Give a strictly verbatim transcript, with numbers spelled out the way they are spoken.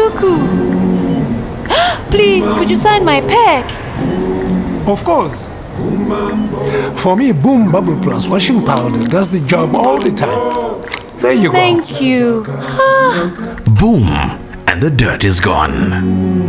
Chuku. Please, could you sign my pack? Of course. For me, Boom Bubble Plus washing powder does the job all the time. There you Thank go. you. Boom, and the dirt is gone.